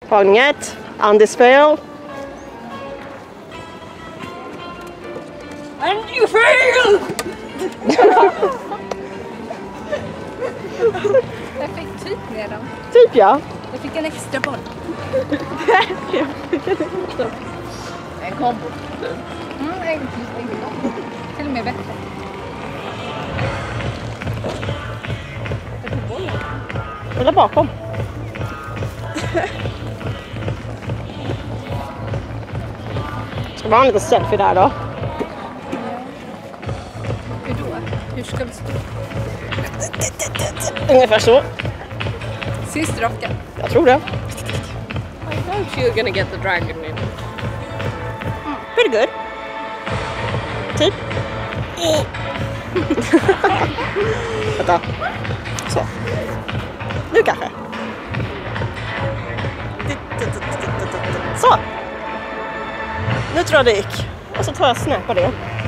Tagning 1. Andys fail. And you fail! Jag fick typ redan. Typ ja. Jag fick en extra boll. En kombo. En kombo. Till och med bättre. Eller bakom. Ska vi ha en liten selfie där då? Hur då? Hur ska vi stå? Ungefär så. Syns det raka? Jag tror det. I thought you were gonna get the dragon in. Pretty good. Typ. Vänta. Så. Nu kanske. Så. Nu tror jag det gick. Och så tar jag snäpp på det.